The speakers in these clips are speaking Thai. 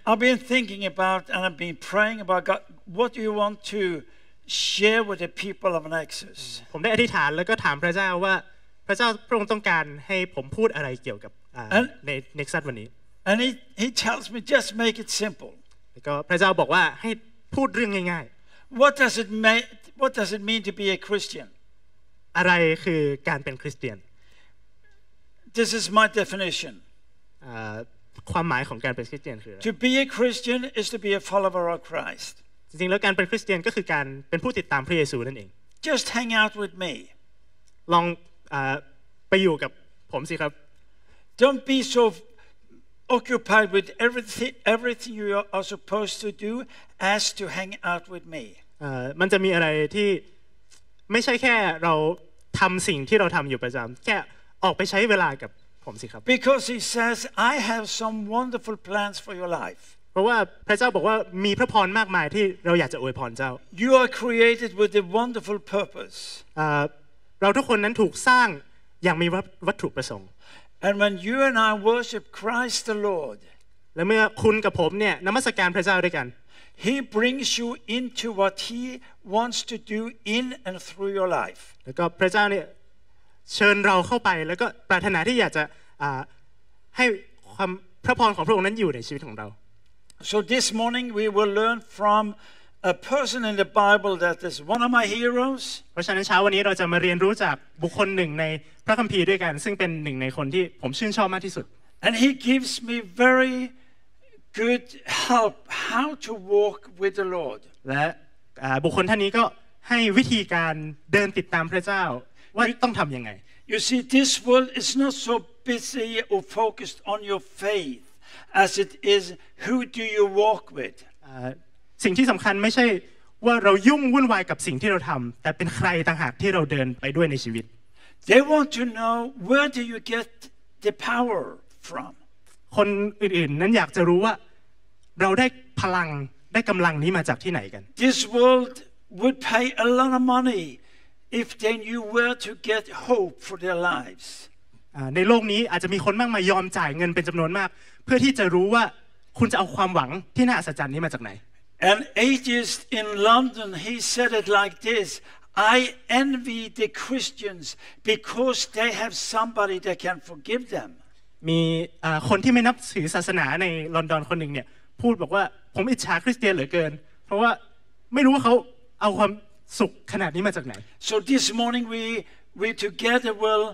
I've been thinking about and I've been praying about God. What do you want to share with the people of Nexus? ผมได้อธิษฐานแล้วก็ถามพระเจ้าว่าพระเจ้าพระองค์ต้องการให้ผมพูดอะไรเกี่ยวกับใน Nexus วันนี้ And he tells me just make it simple. แล้วก็พระเจ้าบอกว่าให้พูดเรื่องง่ายๆ What does it mean to be a Christian? อะไรคือการเป็นคริสเตียน This is my definition. ความหมายของการเป็นคริสเตียนคือ To be a Christian is to be a follower of Christ. จริงๆแล้วการเป็นคริสเตียนก็คือการเป็นผู้ติดตามพระเยซูนั่นเอง Just hang out with me. ลองไปอยู่กับผมสิครับ Don't be so occupied with everything you are supposed to do as to hang out with me. มันจะมีอะไรที่ไม่ใช่แค่เราทำสิ่งที่เราทำอยู่ประจำแค่ออกไปใช้เวลากับผมสิครับ Because he says I have some wonderful plans for your life. เพราะว่าพระเจ้าบอกว่ามีพระพรมากมายที่เราอยากจะอวยพรเจ้า You are created with a wonderful purpose. เราทุกคนนั้นถูกสร้างอย่างมีวัตถุประสงค์ And when you and I worship Christ the Lord, และเมื่อคุณกับผมเนี่ยนมัสการพระเจ้าด้วยกัน He brings you into what He wants to do in and through your life. แล้วก็พระเจ้าเนี่ยเชิญเราเข้าไปแล้วก็ปรารถนาที่อยากจะให้ความพระพรของพระองค์นั้นอยู่ในชีวิตของเรา So this morning we will learn from a person in the Bible that is one of my heroes. เพราะฉะนั้นเช้าวันนี้เราจะมาเรียนรู้จากบุคคลหนึ่งในพระคัมภีร์ด้วยกันซึ่งเป็นหนึ่งในคนที่ผมชื่นชอบมากที่สุด And he gives me very good help how to walk with the Lord. และบุคคลท่านนี้ก็ให้วิธีการเดินติดตามพระเจ้าว่าต้องทำยังไง You see, this world is not so busy or focused on your faith as it is who do you walk with. สิ่งที่สำคัญไม่ใช่ว่าเรายุ่งวุ่นวายกับสิ่งที่เราทำแต่เป็นใครต่างหากที่เราเดินไปด้วยในชีวิต They want to know where do you get the power from. คนอื่นๆนั้นอยากจะรู้ว่าเราได้พลังได้กำลังนี้มาจากที่ไหนกัน This world would pay a lot of money if they knew where to get hope for their lives. ในโลกนี้อาจจะมีคนมากมายยอมจ่ายเงินเป็นจำนวนมากเพื่อที่จะรู้ว่าคุณจะเอาความหวังที่น่าอัศจรรย์นี้มาจากไหน An atheist in London, he said it like this: I envy the Christians because they have somebody that can forgive them. มีคนที่ไม่นับถือศาสนาในลอนดอนคนหนึ่งเนี่ยพูดบอกว่าผมอิจฉาคริสเตียนเหลือเกินเพราะว่าไม่รู้ว่าเขาเอาความสุขขนาดนี้มาจากไหน So this morning we together will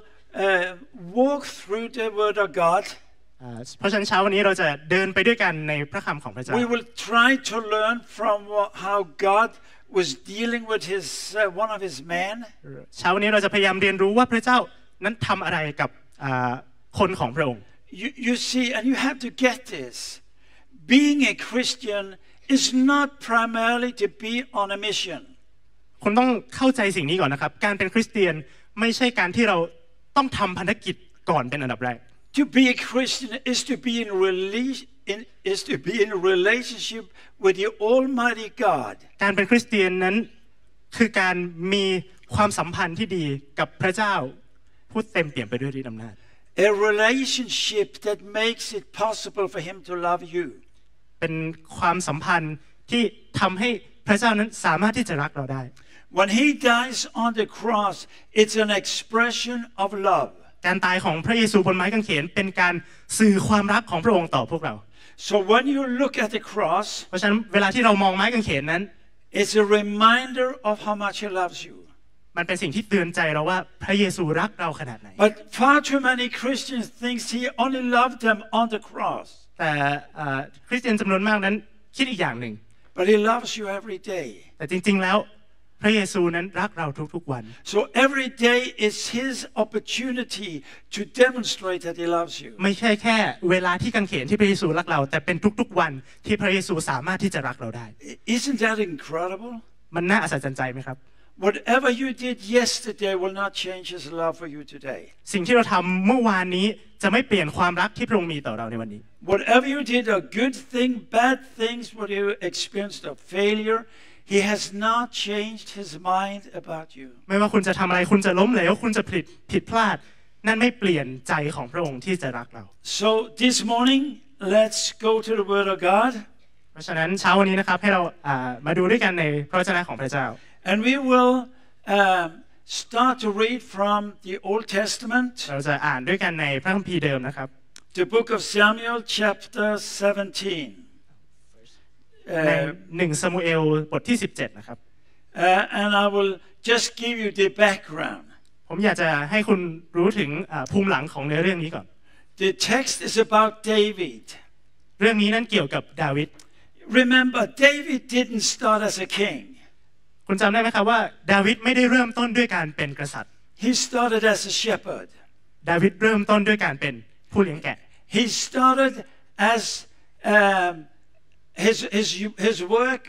walk through the Word of God. เพราะฉะนั้นเช้าวันนี้เราจะเดินไปด้วยกันในพระคำของพระเจ้า We will try to learn from how God was dealing with one of His men. เช้าวันนี้เราจะพยายามเรียนรู้ว่าพระเจ้านั้นทำอะไรกับคนของพระองค์ You see, and you have to get this. Being a Christian is not primarily to be on a mission. คุณต้องเข้าใจสิ่งนี้ก่อนนะครับการเป็นคริสเตียนไม่ใช่การที่เราต้องทำภารกิจก่อนเป็นอันดับแรก To be a Christian is to be in relationship with the Almighty God. การเป็นคริสเตียนนั้นคือการมีความสัมพันธ์ที่ดีกับพระเจ้าผู้เต็มเปี่ยมไปด้วยฤทธิ์อำนาจ A relationship that makes it possible for Him to love you. เป็นความสัมพันธ์ที่ทำให้พระเจ้านั้นสามารถที่จะรักเราได้ When He dies on the cross, it's an expression of love. การตายของพระเยซูบนไม้กางเขนเป็นการสื่อความรักของพระองค์ต่อพวกเรา So when you look at the cross, เพราะฉะนั้นเวลาที่เรามองไม้กางเขนนั้น it's a reminder of how much He loves you. มันเป็นสิ่งที่เตือนใจเราว่าพระเยซูรักเราขนาดไหน But far too many Christians think He only loved them on the cross. แต่คริสเตียนจำนวนมากนั้นคิดอีกอย่างหนึ่ง But He loves you every day. แต่จริงๆแล้วพระเยซูนั้นรักเราทุกๆวัน So every day is His opportunity to demonstrate that He loves you. ไม่ใช่แค่เวลาที่กางเขนที่พระเยซูรักเราแต่เป็นทุกๆวันที่พระเยซูสามารถที่จะรักเราได้ Isn't that incredible? มันน่าอัศจรรย์ใจไหมครับ Whatever you did yesterday will not change His love for you today. สิ่งที่เราทำเมื่อวานนี้จะไม่เปลี่ยนความรักที่พระองค์มีต่อเราในวันนี้ Whatever you did, a good thing, bad things, what you experienced a failure, He has not changed His mind about you. ไม่ว่าคุณจะทำอะไรคุณจะล้มเหลวคุณจะผิดพลาดนั่นไม่เปลี่ยนใจของพระองค์ที่จะรักเรา So this morning let's go to the Word of God. เพราะฉะนั้นเช้าวันนี้นะครับให้เรามาดูด้วยกันในพระวจนะของพระเจ้า And we will start to read from the Old Testament. เราจะอ่านด้วยกันในพระคัมภีร์เดิมนะครับ The book of Samuel, chapter 17. ใน1ซามูเอลบทที่17นะครับ And I will just give you the background. ผมอยากจะให้คุณรู้ถึงภูมิหลังของเนื้อเรื่องนี้ก่อน The text is about David. เรื่องนี้นั้นเกี่ยวกับดาวิด Remember, David didn't start as a king. คุณจำได้ไหมครับว่าดาวิดไม่ได้เริ่มต้นด้วยการเป็นกษัตริย์ He started as a shepherd. ดาวิดเริ่มต้นด้วยการเป็นผู้เลี้ยงแกะ He started as his work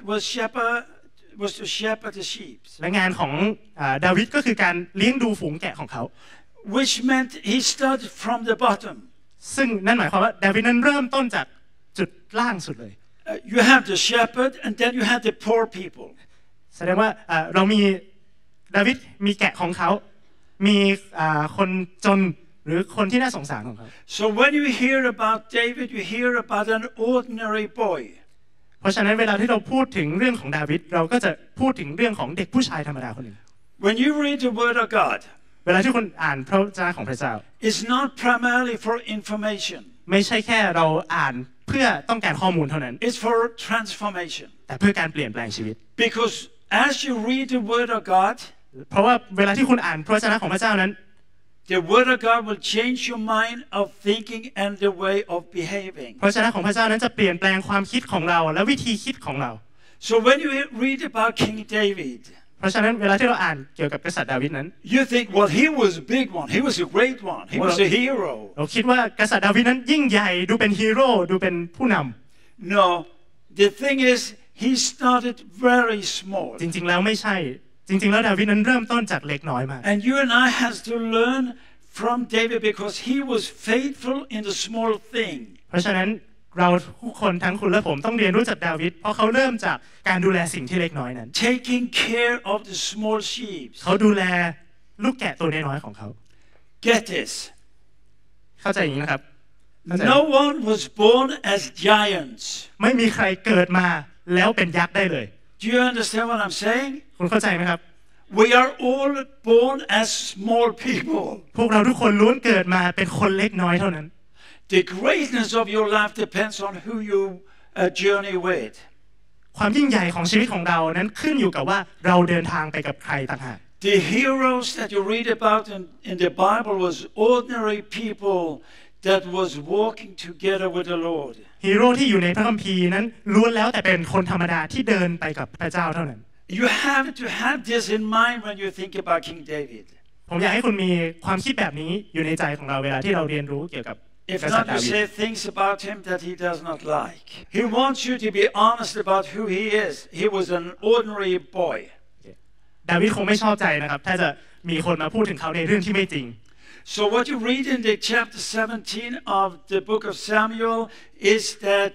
was to shepherd the sheep, และงานของดาวิดก็คือการเลี้ยงดูฝูงแกะของเขา which meant he started from the bottom. ซึ่งนั่นหมายความว่าดาวิดนั้นเริ่มต้นจากจุดล่างสุดเลย You have the shepherd, and then you have the poor people. แสดงว่าเรามีดาวิดมีแกะของเขา มีคนจนหรือคนที่น่าสงสารของเขา So when you hear about David, you hear about an ordinary boy. เพราะฉะนั้นเวลาที่เราพูดถึงเรื่องของดาวิดเราก็จะพูดถึงเรื่องของเด็กผู้ชายธรรมดาคนหนึ่ง When you read the Word of God, เวลาที่คุณอ่านพระวจนะของพระเจ้า it's not primarily for information. ไม่ใช่แค่เราอ่านเพื่อต้องการข้อมูลเท่านั้น It's for transformation. แต่เพื่อการเปลี่ยนแปลงชีวิต Because as you read the Word of God, เพราะว่าเวลาที่คุณอ่านพระวจนะของพระเจ้านั้น the Word of God will change your mind of thinking and the way of behaving. พระวจนะของพระเจ้านั้นจะเปลี่ยนแปลงความคิดของเราและวิธีคิดของเรา So when you read about King David, เพราะฉะนั้นเวลาที่เราอ่านเกี่ยวกับกษัตริย์ดาวิดนั้น you think, well, he was a big one. He was a great one. He was a hero. เราคิดว่ากษัตริย์ดาวิดนั้นยิ่งใหญ่ดูเป็นฮีโร่ดูเป็นผู้นำ No, the thing is, he started very small. จริงๆแล้วไม่ใช่จริงๆแล้วดาวิดนั้นเริ่มต้นจากเล็กน้อยมาก And you and I has to learn from David because he was faithful in the small thing. เพราะฉะนั้นเราทุกคนทั้งคุณและผมต้องเรียนรู้จากดาวิดเพราะเขาเริ่มจากการดูแลสิ่งที่เล็กน้อยนั้น Taking care of the small sheep. เขาดูแลลูกแกะตัวน้อยๆของเขา Get this. เข้าใจอย่างนี้นะครับ No one was born as giants. ไม่มีใครเกิดมาแล้วเป็นยักษ์ได้เลย Do you understand what I'm saying? คุณเข้าใจไหมครับ We are all born as small people. พวกเราทุกคนล้วนเกิดมาเป็นคนเล็กน้อยเท่านั้น The greatness of your life depends on who you journey with. ความยิ่งใหญ่ของชีวิตของเรานั้นขึ้นอยู่กับว่าเราเดินทางไปกับใครต่างหาก The heroes that you read about in the Bible was ordinary people that was walking together with the Lord. ฮีโร่ที่อยู่ในพระคัมภีร์นั้นล้วนแล้วแต่เป็นคนธรรมดาที่เดินไปกับพระเจ้าเท่านั้น You have to have this in mind when you think about King David. ผมอยากให้คุณมีความคิดแบบนี้อยู่ในใจของเราเวลาที่เราเรียนรู้เกี่ยวกับ If not, you say things about him that he does not like. He wants you to be honest about who he is. He was an ordinary boy. ดาวิดคงไม่ชอบใจนะครับถ้าจะมีคนมาพูดถึงเขาในเรื่องที่ไม่จริง So what you read in the chapter 17 of the book of Samuel is that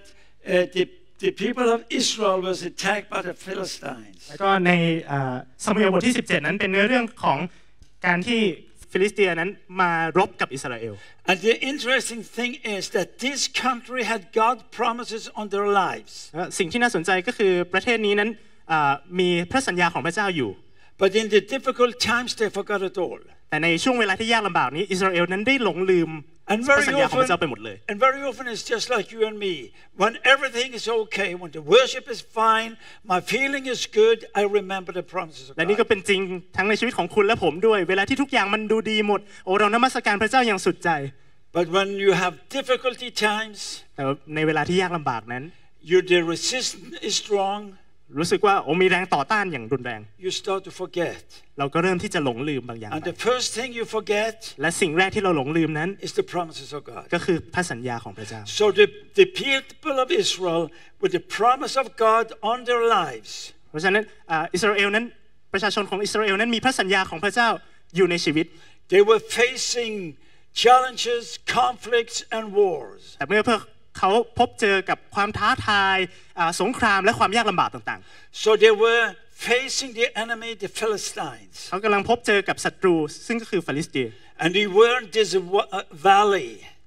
the people of Israel was attacked by the Philistines. แล้วก็ในซามูเอลบทที่17นั้นเป็นเนื้อเรื่องของการที่ฟิลิสเตียนั้นมารบกับอิสราเอล And the interesting thing is that this country had God promises on their lives. สิ่งที่น่าสนใจก็คือประเทศนี้นั้นมีพระสัญญาของพระเจ้าอยู่ But in the difficult times they forgot it all. แต่ในช่วงเวลาที่ยากลำบากนี้อิสราเอลนั้นได้หลงลืมพระสัญญาของพระเจ้าไปหมดเลย And very often it's just like you and me. When everything is okay, when the worship is fine, my feeling is good, I remember the promises of God. และนี่ก็เป็นจริงทั้งในชีวิตของคุณและผมด้วยเวลาที่ทุกอย่างมันดูดีหมดโอ้เรานมัสการพระเจ้าอย่างสุดใจ But when you have difficulty times, แต่ในเวลาที่ยากลำบากนั้น the resistance is strong. รู้สึกว่ามีแรงต่อต้านอย่างรุนแรง You start to forget. เราก็เริ่มที่จะหลงลืมบางอย่าง And the first thing you forget และสิ่งแรกที่เราหลงลืมนั้น is the promises of God. ก็คือพระสัญญาของพระเจ้า So the people of Israel with the promise of God on their lives. เพราะฉะนั้นอิสราเอลนั้นประชาชนของอิสราเอลนั้นมีพระสัญญาของพระเจ้าอยู่ในชีวิต They were facing challenges, conflicts, and wars. แต่เมื่อเขาพบเจอกับความท้าทายสงครามและความยากลำบากต่างๆ So they were facing the enemy, the Philistines. เขากำลังพบเจอกับศัตรูซึ่งก็คือฟิลิสเตีย And they were in this valley.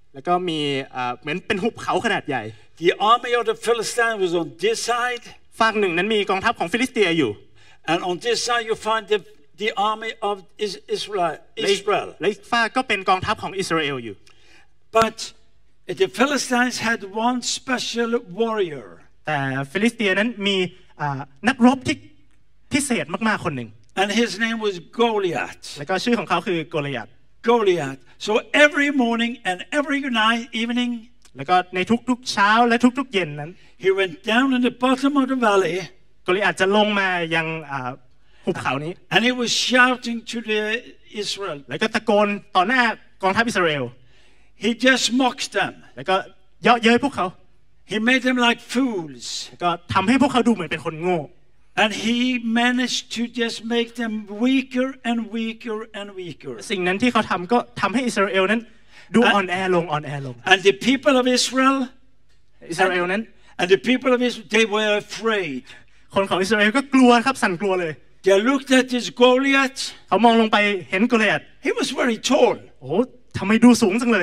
แล้วก็มีเหมือนเป็นหุบเขาขนาดใหญ่ The army of the Philistines was on this side. ฝั่งหนึ่งนั้นมีกองทัพของฟิลิสเตียอยู่ And on this side you find the army of Israel. และอีกฝั่งก็เป็นกองทัพของอิสราเอลอยู่ But the Philistines had one special warrior. แต่ฟิลิสเตียนั้นมีนักรบที่พิเศษมากๆคนหนึ่ง And his name was Goliath. แล้วก็ชื่อของเขาคือโกลิยัต Goliath. So every morning and every night, evening, แล้วก็ในทุกๆเช้าและทุกๆเย็นนั้น he went down in the bottom of the valley. โกลิยัตจะลงมายังหุบเขานี้ And he was shouting to the Israel. แล้วก็ตะโกนต่อหน้ากองทัพอิสราเอล He just mocked them. แล้วก็เยาะเย้ยพวกเขา He made them like fools. แล้วก็ทำให้พวกเขาดูเหมือนเป็นคนโง่ And he managed to just make them weaker and weaker and weaker. สิ่งนั้นที่เขาทำก็ทำให้อิสราเอลนั้นดูอ่อนแอลง And the people of Israel, อิสราเอลนั้น and the people of Israel, they were afraid. คนของอิสราเอลก็กลัวครับสั่นกลัวเลย They looked at this Goliath. เขามองลงไปเห็นโกลิยัต He was very tall. โอ้ทำไมดูสูงจังเลย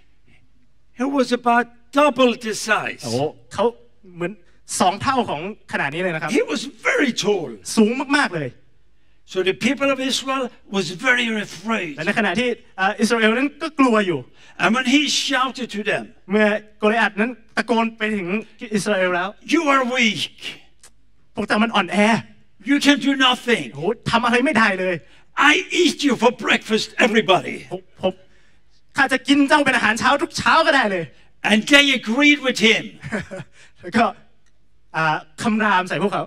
He was about double the size. โอ้เขาเหมือน2 เท่าของขนาดนี้เลยนะครับ He was very tall. สูงมากๆเลย So the people of Israel was very afraid. และในขณะที่อิสราเอลนั้นก็กลัวอยู่ And when he shouted to them, เมื่อโกลิยัตนั้นตะโกนไปถึงอิสราเอลแล้ว you are weak. พวกเจ้ามันอ่อนแอ You can do nothing. โอ้ทำอะไรไม่ได้เลย I eat you for breakfast, everybody. ผมข้าจะกินเจ้าเป็นอาหารเช้าทุกเช้าก็ได้เลย And they agreed with him. แล้วก็คำรามใส่พวกเขา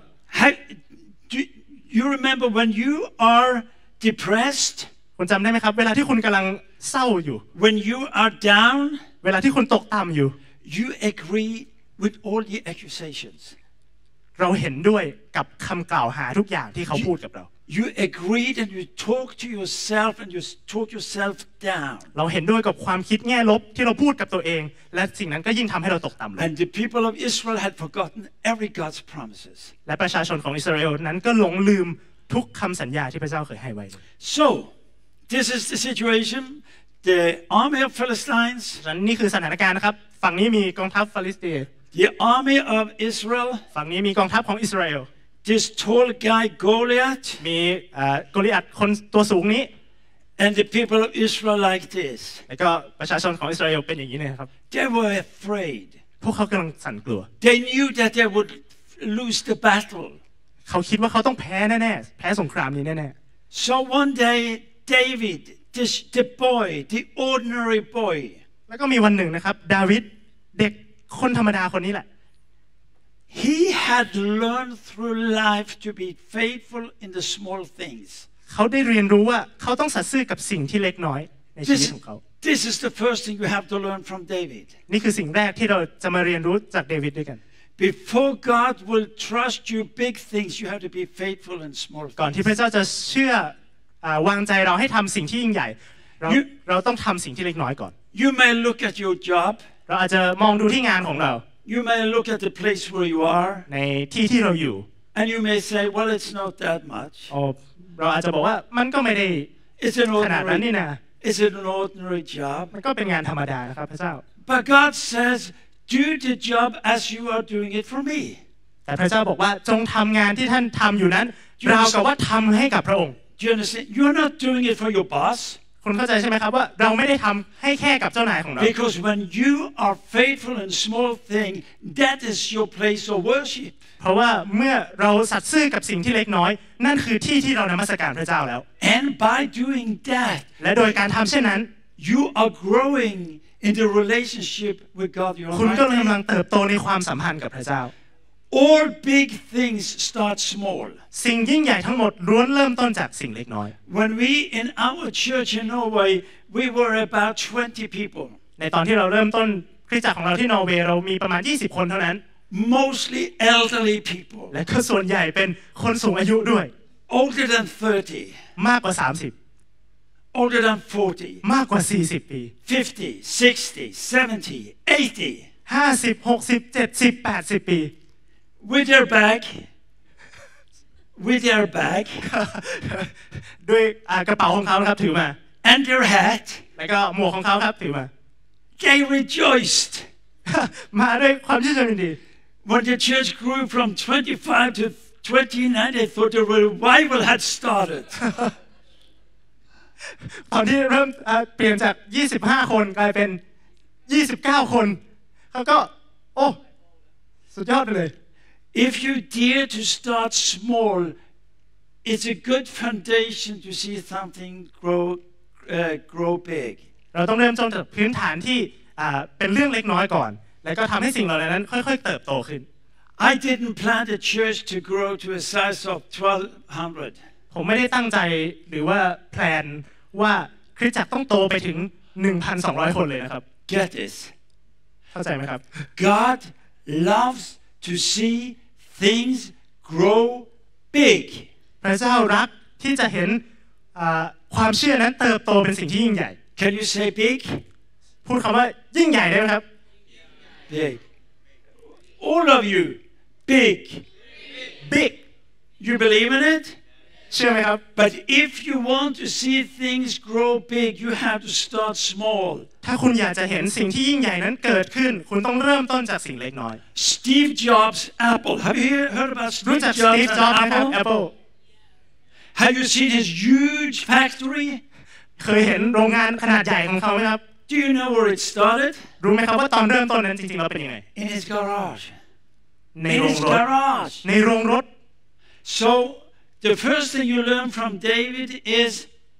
Do you remember when you are depressed? คุณจำได้ไหมครับเวลาที่คุณกำลังเศร้าอยู่ When you are down? เวลาที่คุณตกต่ำอยู่ You agree with all the accusations. เราเห็นด้วยกับคำกล่าวหาทุกอย่างที่เขาพูดกับเรา You agreed and you talk to yourself and you talk yourself down. เราเห็นด้วยกับความคิดแง่ลบที่เราพูดกับตัวเองและสิ่งนั้นก็ยิ่งทำให้เราตกต่ำลง And the people of Israel had forgotten every God's promises. และประชาชนของอิสราเอลนั้นก็หลงลืมทุกคำสัญญาที่พระเจ้าเคยให้ไว้ So, this is the situation. The army of Philistines. นี่คือสถานการณ์นะครับฝั่งนี้มีกองทัพฟิลิสเตีย The army of Israel. ฝั่งนี้มีกองทัพของอิสราเอล This tall guy Goliath. มีโกลิยัตคนตัวสูงนี้ And the people of Israel like this. แล้วก็ประชาชนของอิสราเอลเป็นอย่างนี้นะครับ They were afraid. พวกเขากำลังสั่นกลัว They knew that they would lose the battle. เขาคิดว่าเขาต้องแพ้แน่ๆแพ้สงครามนี้แน่ So one day David, the boy, the ordinary boy. ๆแล้วก็มีวันหนึ่งนะครับดาวิดเด็กคนธรรมดาคนนี้แหละ He had learned through life to be faithful in the small things. เขาได้เรียนรู้ว่าเขาต้องสัตย์ซื่อกับสิ่งที่เล็กน้อยในชีวิตของเขา This is the first thing you have to learn from David. นี่คือสิ่งแรกที่เราจะมาเรียนรู้จากเดวิดด้วยกัน Before God will trust you big things, you have to be faithful in small ก่อนที่ things. พระเจ้าจะเชื่อวางใจเราให้ทำสิ่งที่ยิ่งใหญ่เราต้องทำสิ่งที่เล็กน้อยก่อน You may look at your job. เราอาจจะมองดูที่งานของเรา You may look at the place where you are. ในที่ที่เราอยู่ And you may say, well, it's not that much. เราอาจจะบอกว่ามันก็ไม่ได้ It's an ขนาดนั้นนี่ ordinary, นะ it's an ordinary job. มันก็เป็นงานธรรมดานะครับพระเจ้า But God says, do the job as you are doing it for me. แต่พระเจ้าบอกว่าจงทำงานที่ท่านทำอยู่นั้นราวกับว่าทำให้กับพระองค์ Do you understand? You're not doing it for your boss. คุณเข้าใจใช่ไหมครับว่าเราไม่ได้ทำให้แค่กับเจ้านายของเรา Because when you are faithful in small things, that is your place of worship. เพราะว่าเมื่อเราสัตย์ซื่อกับสิ่งที่เล็กน้อยนั่นคือที่ที่เรานมัสการพระเจ้าแล้ว And by doing that, และโดยการทำเช่นนั้น you are growing in the relationship with God. คุณก็กำลังเติบโตในความสัมพันธ์กับพระเจ้า All big things start small. สิ่งยิ่งใหญ่ทั้งหมดล้วนเริ่มต้นจากสิ่งเล็กน้อย When we in our church in Norway, we were about 20 people. ในตอนที่เราเริ่มต้นคริสตจักรของเราที่นอร์เวย์เรามีประมาณ20คนเท่านั้น Mostly elderly people. และก็ส่วนใหญ่เป็นคนสูงอายุด้วย Older than 30. มากกว่า Older than 40. มากกว่า40 ปี 50, 60, 70, 80. 50 60 70 80 ปี With their bag. ด้วยกระเป๋าของเขาครับถือมา And their hat. แล้วก็หมวกของเขาครับถือมา they rejoiced. มาด้วยความชื่นชมยินดี When the church grew from 25 to 29, they thought the revival had started. ตอนที่เริ่มเปลี่ยนจาก25คนกลายเป็น29คนเขาก็โอ้สุดยอดเลย If you dare to start small, it's a good foundation to see something grow big. เราต้องเริ่มต้นจากพื้นฐานที่เป็นเรื่องเล็กน้อยก่อนแล้วก็ทำให้สิ่งเหล่านั้นค่อยๆเติบโตขึ้น I didn't plan the church to grow to a size of 1,200. ผมไม่ได้ตั้งใจหรือว่าแพลนว่าคริสตจักรต้องโตไปถึง 1,200 คนเลยนะครับ Get this. เข้าใจไหมครับ God loves to see things grow big. พระเจ้ารักที่จะเห็นความเชื่อนั้นเติบโตเป็นสิ่งที่ยิ่งใหญ่ Can you say big? พูดคำว่ายิ่งใหญ่ได้ไหมครับ Big. All of you, big. big You believe in it? เชื่อไหมครับ But if you want to see things grow big, you have to start small. ถ้าคุณอยากจะเห็นสิ่งที่ยิ่งใหญ่นั้นเกิดขึ้นคุณต้องเริ่มต้นจากสิ่งเล็กน้อย Steve Jobs, Apple. Have you heard about รู้ Steve จัก Jobs Steve and Jobs ไหมครับ Apple? Apple Have you seen his huge factory? เคยเห็นโรงงานขนาดใหญ่ของเขาไหมครับ Do you know where it started? รู้ไหมครับว่าตอนเริ่มต้นนั้นจริงๆแล้วเป็นยังไง In his garage. ใน In โรง his รถ garage. ในโรงรถ So the first thing you learn from David is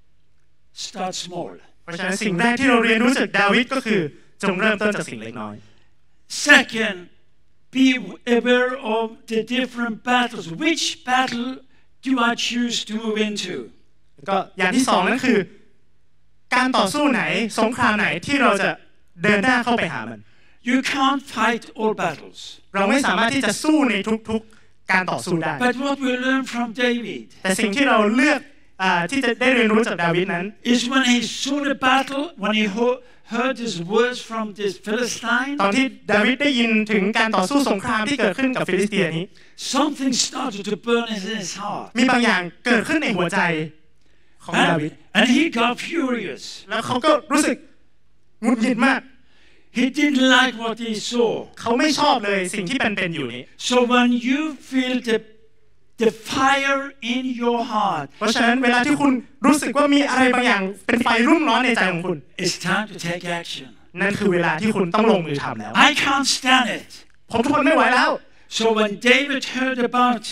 start small. เพราะฉะนั้นสิ่งแรกที่เราเรียนรู้จากดาวิดก็คือจงเริ่มต้นจากสิ่งเล็กน้อย Second, be aware of the different battles. Which battle do I choose to move into? ก็อย่างที่สองนั่นคือการต่อสู้ไหนสงครามไหนที่เราจะเดินหน้าเข้าไปหามัน You can't fight all battles. เราไม่สามารถที่จะสู้ในทุกๆการต่อสู้ได้ But what we learn from David แต่สิ่งที่เราเลือกที่จะได้เรียนรู้จากดาวิดนั้น is when he saw the battle, when he heard his words from this Philistine, ตอนที่ดาวิดได้ยินถึงการต่อสู้สงครามที่เกิดขึ้นกับฟิลิสเตียนี้ something started to burn in his heart. มีบางอย่างเกิดขึ้นในหัวใจของดาวิด And he got furious. แล้วเขาก็รู้สึกหงุดหงิดมาก He didn't like what he saw. เขาไม่ชอบเลยสิ่งที่เป็นอยู่นี้ So when you feel the fire in your heart, เพราะฉะนั้นเวลาที่คุณรู้สึกว่ามีอะไรบางอย่างเป็นไฟรุ่มร้อนในใจของคุณ it's time to take action. นั่นคือเวลาที่คุณต้องลงมือทำแล้ว I can't stand it. ผมทนไม่ไหวแล้ว So when David heard about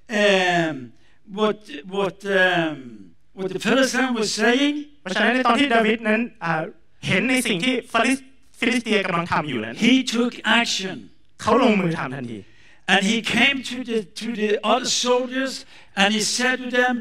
what the Philistine was saying, เพราะฉะนั้นในตอนที่ดาวิดนั้นเห็นในสิ่งที่ฟิลิสเตียกำลังทำอยู่นั้น he took action. เขาลงมือทำทันที And he came to the other soldiers and he said to them,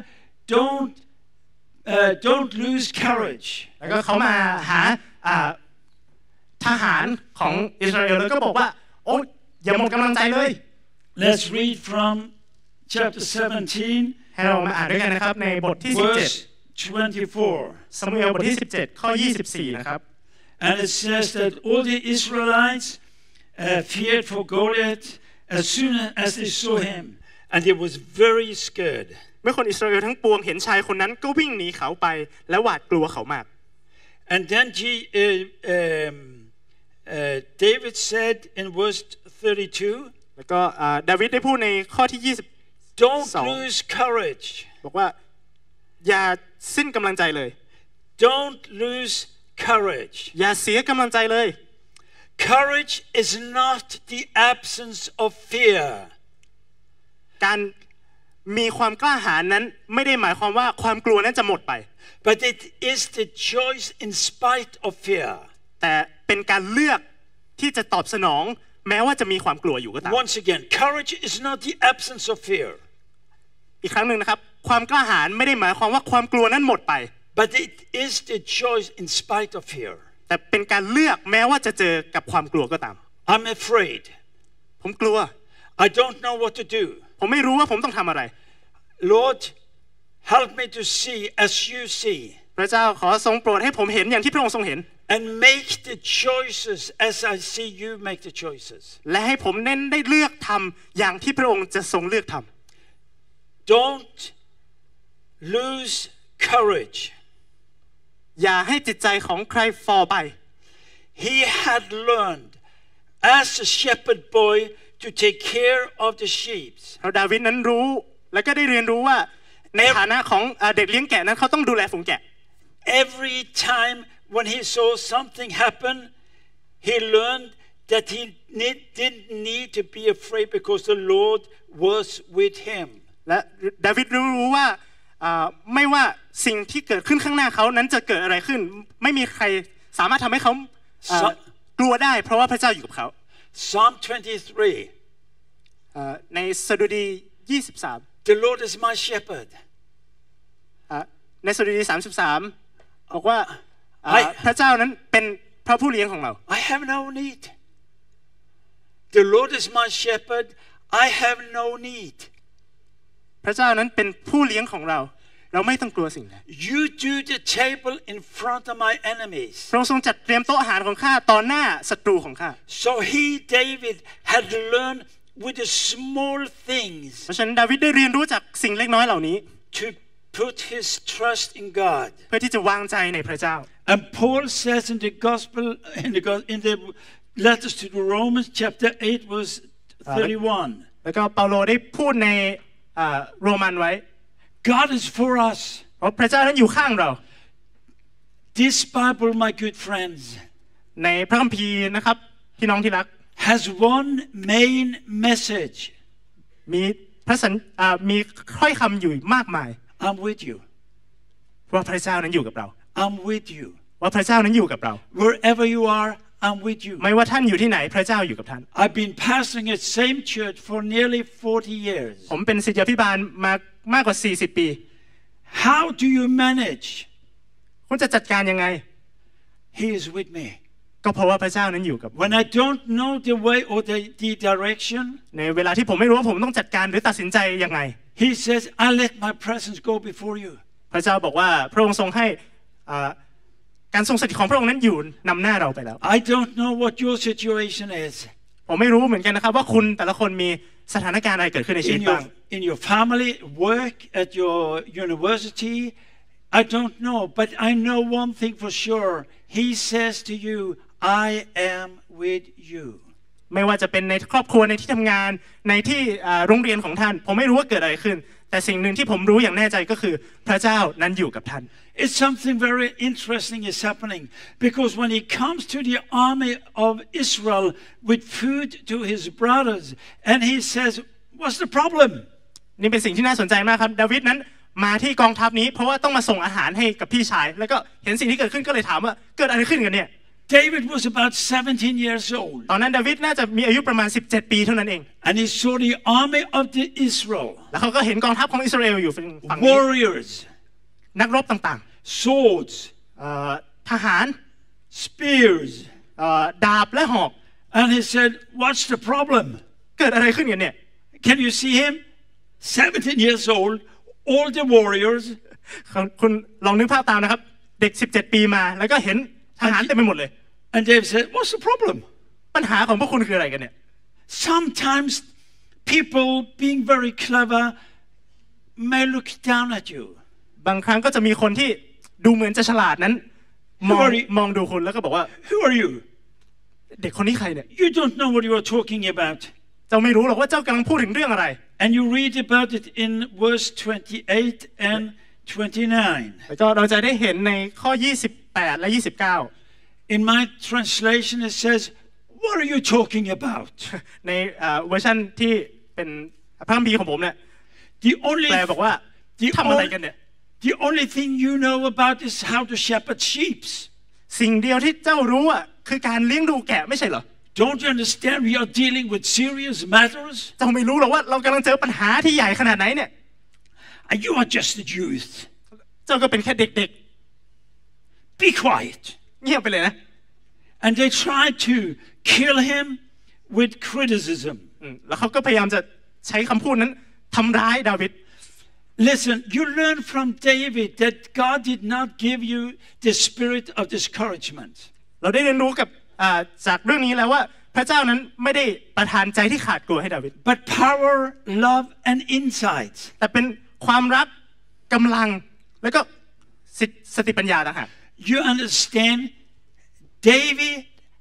don't lose courage. แล้วก็เขามาหาทหารของอิสราเอลแล้วก็บอกว่าโอ้อย่าหมดกำลังใจเลย Let's read from chapter 17, ให้เรามาอ่านด้วยกันนะครับในบทที่ verse 24. ซามูเอลบทที่17ข้อ24นะครับ And it says that all the Israelites feared for Goliath as soon as they saw him, and they was very scared. เมื่อคนอิสราเอลทั้งปวงเห็นชายคนนั้นก็วิ่งหนีเขาไปและหวาดกลัวเขามาก And then David said in verse 32, แล้วก็ดาวิดได้พูดในข้อที่ don't lose courage. บอกว่าอย่าสิ้นกำลังใจเลย Don't lose courage. อย่าเสียกำลังใจเลย Courage is not the absence of fear. การมีความกล้าหาญนั้นไม่ได้หมายความว่าความกลัวนั้นจะหมดไป But it is the choice in spite of fear. แต่เป็นการเลือกที่จะตอบสนองแม้ว่าจะมีความกลัวอยู่ก็ตาม Once again, courage is not the absence of fear. อีกครั้งหนึ่งนะครับความกล้าหาญไม่ได้หมายความว่าความกลัวนั้นหมดไป But it is the choice in spite of fear. แต่เป็นการเลือกแม้ว่าจะเจอกับความกลัวก็ตาม I'm afraid. ผมกลัว I don't know what to do. ผมไม่รู้ว่าผมต้องทำอะไร Lord, help me to see as you see. พระเจ้าขอทรงโปรดให้ผมเห็นอย่างที่พระองค์ทรงเห็น And make the choices as I see you make the choices. และให้ผมเน้นได้เลือกทำอย่างที่พระองค์จะทรงเลือกทำ Don't lose courage. อย่าให้จิตใจของใครฝ่อไป he had learned as a shepherd boy to take care of the sheep. ดาวิดนั้นรู้และก็ได้เรียนรู้ว่าในฐานะของเด็กเลี้ยงแกะนั้นเขาต้องดูแลฝูงแกะ Every time when he saw something happen, he learned that he didn't need to be afraid because the Lord was with him. และดาวิดรู้ว่าไม่ว่าสิ่งที่เกิดขึ้นข้างหน้าเขานั้นจะเกิดอะไรขึ้นไม่มีใครสามารถทำให้เขากลัวได้เพราะว่าพระเจ้าอยู่กับเขา Psalm 23 ในสดุดี23 The Lord is my shepherd. ในสดุดี33บอกว่าพระเจ้านั้นเป็นพระผู้เลี้ยงของเรา I have no need. The Lord is my shepherd. I have no need. พระเจ้านั้นเป็นผู้เลี้ยงของเราเราไม่ต้องกลัวสิ่งใด You do the table in front of my enemies. พระองค์ทรงจัดเตรียมโต๊ะอาหารของข้าต่อหน้าศัตรูของข้า So David had learned with the small things. เพราะฉะนั้นดาวิดได้เรียนรู้จากสิ่งเล็กน้อยเหล่านี้ To put his trust in God. เพื่อที่จะวางใจในพระเจ้า And Paul says in the gospel in the letters to the Romans chapter 8 verse 31. แล้วก็เปาโลได้พูดในโรมันไว้ God is for us. เพราะพระเจ้านั้นอยู่ข้างเรา This Bible, my good friends, ในพระคัมภีร์นะครับพี่น้องที่รัก has one main message. มีมีถ้อยคำอยู่มากมาย I'm with you. ว่าพระเจ้านั้นอยู่กับเรา I'm with you. ว่าพระเจ้านั้นอยู่กับเรา Wherever you are, I'm with you. ไม่ว่าท่านอยู่ที่ไหนพระเจ้าอยู่กับท่าน I've been pastoring at same church for nearly 40 years. ผมเป็นศิษยาภิบาลมากกว่า40 ปี How do you manage? คุณจะจัดการยังไง He is with me. ก็เพราะว่าพระเจ้านั้นอยู่กับ When I don't know the way or the direction, ในเวลาที่ผมไม่รู้ว่าผมต้องจัดการหรือตัดสินใจยังไง He says, I let my presence go before you. พระเจ้าบอกว่าพระองค์ทรงให้การทรงสถิตของพระองค์นั้นอยู่นำหน้าเราไปแล้ว I don't know what your situation is. ผมไม่รู้เหมือนกันนะครับว่าคุณแต่ละคนมีสถานการณ์อะไรเกิดขึ้นในชีวิตบ้าง In your family, work, at your university, I don't know, but I know one thing for sure. He says to you, I am with you. ไม่ว่าจะเป็นในครอบครัวในที่ทำงานในที่โรงเรียนของท่านผมไม่รู้ว่าเกิดอะไรขึ้นแต่สิ่งหนึ่งที่ผมรู้อย่างแน่ใจก็คือพระเจ้านั้นอยู่กับท่าน It's something very interesting is happening because when he comes to the army of Israel with food to his brothers and he says, what's the problem? นี่เป็นสิ่งที่น่าสนใจมากครับดาวิดนั้นมาที่กองทัพนี้เพราะว่าต้องมาส่งอาหารให้กับพี่ชายแล้วก็เห็นสิ่งที่เกิดขึ้นก็เลยถามว่าเกิดอะไรขึ้นกันเนี่ย David was about 17 years old. ตอนนั้นดาวิดน่าจะมีอายุประมาณ17 ปีเท่านั้นเอง And he saw the army of the Israel. แล้วเขาก็เห็นกองทัพของอิสราเอลอยู่ฝั่งนี้ Warriors. นักรบต่างๆ Swords. ทหาร Spears. ดาบและหอก And he said, what's the problem? เกิดอะไรขึ้นกันเนี่ย Can you see him? 17 years old, all the warriors. คุณลองนึกภาพตามนะครับเด็ก17 ปีมาแล้วก็เห็นทหารเต็มไปหมดเลย And David said, what's the problem? ปัญหาของพวกคุณคืออะไรกันเนี่ย Sometimes people being very clever may look down at you. บางครั้งก็จะมีคนที่ดูเหมือนจะฉลาดนั้นมองดูคุณแล้วก็บอกว่า Who are you? เด็กคนนี้ใครเนี่ย You don't know what you are talking about. เจ้าไม่รู้หรอกว่าเจ้ากำลังพูดถึงเรื่องอะไร And you read about it in verse 28 and 29. แล้วก็เราจะได้เห็นในข้อ28และ29 In my translation it says, what are you talking about? ในเวอร์ชันที่เป็นพระคัมภีร์ของผมเนี่ยแปลบอกว่าทำอะไรกันเนี่ย The only thing you know about is how to shepherd sheep. สิ่งเดียวที่เจ้ารู้อ่ะคือการเลี้ยงดูแกะไม่ใช่เหรอ Don't you understand we are dealing with serious matters? เจ้าไม่รู้หรอกว่าเรากำลังเจอปัญหาที่ใหญ่ขนาดไหนเนี่ย And you are just a youth. เจ้าก็เป็นแค่เด็กๆ Be quiet. เงียบไปเลยนะ And they tried to kill him with criticism. แล้วเขาก็พยายามจะใช้คำพูดนั้นทำร้ายดาวิด Listen, you learn from David that God did not give you the spirit of discouragement. เราได้เรียนรู้กับจากเรื่องนี้แล้วว่าพระเจ้านั้นไม่ได้ประทานใจที่ขาดกลัวให้ดาวิด But power, love, and insight. แต่เป็นความรักกำลังและก็สติปัญญาต่างหาก You understand, David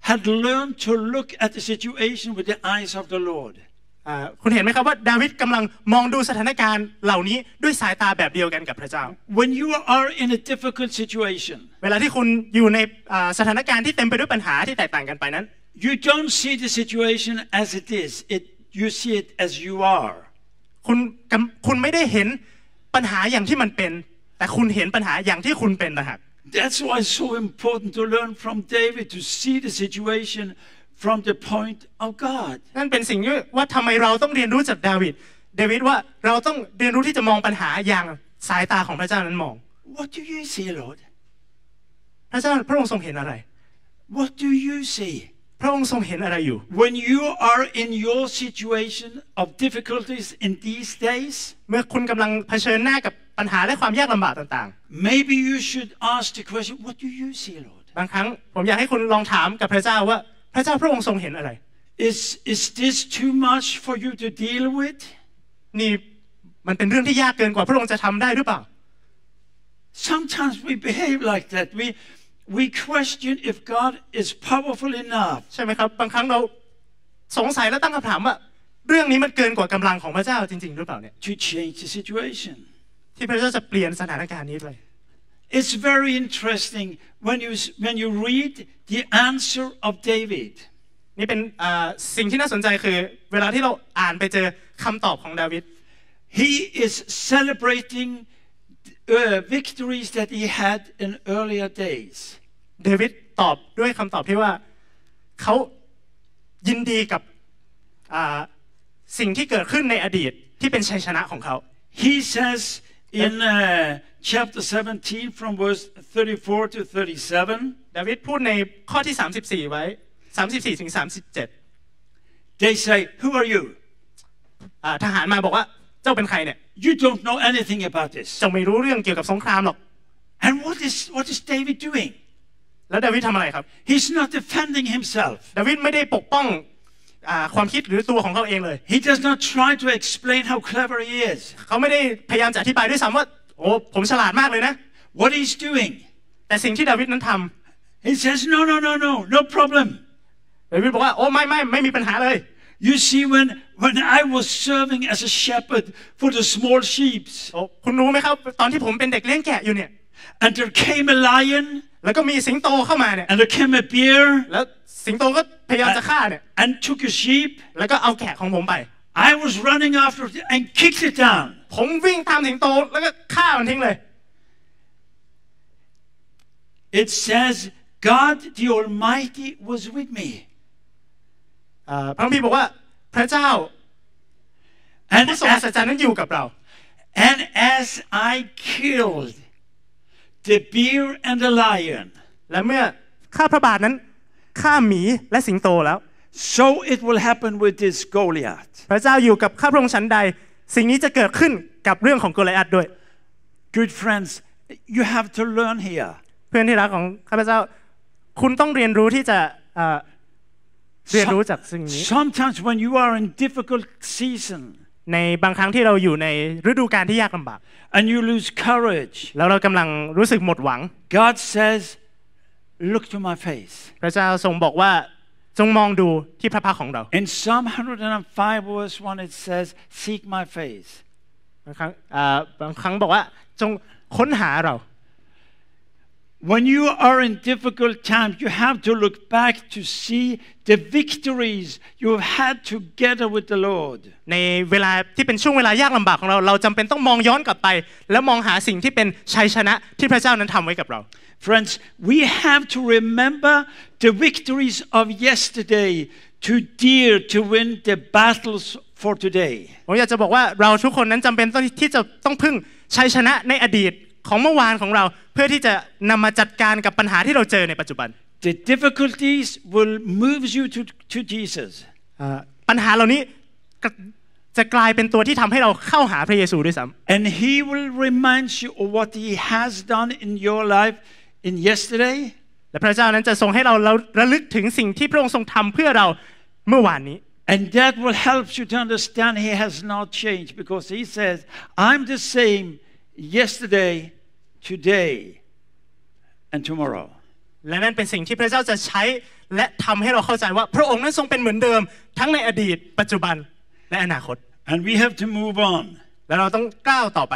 had learned to look at the situation with the eyes of the Lord. คุณเห็นไหมครับว่าดาวิดกำลังมองดูสถานการณ์เหล่านี้ด้วยสายตาแบบเดียวกันกับพระเจ้า When you are in a difficult situation, เวลาที่คุณอยู่ในสถานการณ์ที่เต็มไปด้วยปัญหาที่แตกต่างกันไปนั้น you don't see the situation as it is. You see it as you are. คุณไม่ได้เห็นปัญหาอย่างที่มันเป็นแต่คุณเห็นปัญหาอย่างที่คุณเป็นนะครับ That's why it's so important to learn from David to see the situation from the point of God. นั่นเป็นสิ่งที่ว่าทำไมเราต้องเรียนรู้จากดาวิดว่าเราต้องเรียนรู้ที่จะมองปัญหาอย่างสายตาของพระเจ้านั้นมอง What do you see, Lord? พระเจ้าพระองค์ทรงเห็นอะไร What do you see? พระองค์ทรงเห็นอะไรอยู่ When you are in your situation of difficulties in these days, เมื่อคุณกำลังเผชิญหน้ากับปัญหาและความยากลำบากต่างๆ Maybe you should ask the question, What do you see, Lord? บางครั้งผมอยากให้คุณลองถามกับพระเจ้าว่าพระเจ้าพระองค์ทรงเห็นอะไร Is this too much for you to deal with? นี่มันเป็นเรื่องที่ยากเกินกว่าพระองค์จะทำได้หรือเปล่า Sometimes we behave like that. We question if God is powerful enough. ใช่ไหมครับบางครั้งเราสงสัยและตั้งคำถามว่าเรื่องนี้มันเกินกว่ากำลังของพระเจ้าจริงๆหรือเปล่าเนี่ย To change the situation. ที่พระเจ้าจะเปลี่ยนสถานการณ์นี้เลย It's very interesting when you read the answer of David. นี่เป็นสิ่งที่น่าสนใจคือเวลาที่เราอ่านไปเจอคำตอบของดาวิด He is celebrating victories that he had in earlier days. เดวิดตอบด้วยคำตอบที่ว่าเขายินดีกับสิ่งที่เกิดขึ้นในอดีตที่เป็นชัยชนะของเขา He says in chapter 17 from verse 34 to 37. ดาวิดพูดในข้อที่34ไว้34ถึง37 They say, Who are you? ทหารมาบอกว่าเจ้าเป็นใครเนี่ย You don't know anything about this. เจ้าไม่รู้เรื่องเกี่ยวกับสงครามหรอก And what is David doing? แล้วดาวิดทำอะไรครับ He's not defending himself. ดาวิดไม่ได้ปกป้องความคิดหรือตัวของเขาเองเลย He does not try to explain how clever he is. เขาไม่ได้พยายามจะอธิบายด้วยซ้ำว่าโอ้ผมฉลาดมากเลยนะ What he's doing? แต่สิ่งที่ดาวิดนั้นทำ He says, No problem. ดาวิดบอกว่าโอ้ไม่มีปัญหาเลย You see, when I was serving as a shepherd for the small sheep, คุณรู้ไหมครับตอนที่ผมเป็นเด็กเลี้ยงแกะอยู่เนี่ย and there came a lion, แล้วก็มีสิงโตเข้ามาเนี่ย and there came a bear, แล้วสิงโตก็พยายามจะฆ่าเนี่ย and took a sheep, แล้วก็เอาแกะของผมไป I was running after it and kicked it down. ผมวิ่งตามสิงโตแล้วก็ฆ่ามันทิ้งเลย It says God the Almighty was with me. พระคัมภีร์บอกว่าพระเจ้าผู้ทรงอัศจรรย์นั้นอยู่กับเรา And as I killed the bear and the lion, และเมื่อข้าพระบาทนั้นฆ่าหมีและสิงโตแล้ว so it will happen with this Goliath. พระเจ้าอยู่กับข้าพระองค์ชั้นใดสิ่งนี้จะเกิดขึ้นกับเรื่องของโกลิอัทด้วย Good friends, you have to learn here. เพื่อนที่รักของข้าพเจ้าคุณต้องเรียนรู้ที่จะเรียนรู้จากสิ่งนี้ Sometimes when you are in difficult season, ในบางครั้งที่เราอยู่ในฤดูกาลที่ยากลำบาก and you lose courage, แล้วเรากำลังรู้สึกหมดหวัง God says, look to my face. พระเจ้าทรงบอกว่าจงมองดูที่พระพักตร์ของเรา In Psalm 105 verse 1 it says, seek my face. บางครั้งบอกว่าจงค้นหาเรา When you are in difficult times, you have to look back to see the victories you have had together with the Lord. ในเวลาที่เป็นช่วงเวลายากลำบากของเราจำเป็นต้องมองย้อนกลับไปแล้วมองหาสิ่งที่เป็นชัยชนะที่พระเจ้านั้นทำไว้กับเรา Friends, we have to remember the victories of yesterday to dare to win the battles for today. ผมอยากจะบอกว่าเราทุกคนนั้นจำเป็นที่จะต้องพึ่งชัยชนะในอดีตของเมื่อวานของเราเพื่อที่จะนำมาจัดการกับปัญหาที่เราเจอในปัจจุบัน The difficulties will move you to Jesus. ปัญหาเหล่านี้จะกลายเป็นตัวที่ทำให้เราเข้าหาพระเยซูด้วยซ้ำ And He will remind you of what He has done in your life in yesterday. และพระเจ้านั้นจะทรงให้เราระลึกถึงสิ่งที่พระองค์ทรงทำเพื่อเราเมื่อวานนี้ And that will help you to understand He has not changed because He says, I'm the same yesterday, today, and tomorrow. และนั่นเป็นสิ่งที่พระเจ้าจะใช้และทำให้เราเข้าใจว่าพระองค์นั้นทรงเป็นเหมือนเดิมทั้งในอดีตปัจจุบันและอนาคต And we have to move on. และเราต้องก้าวต่อไป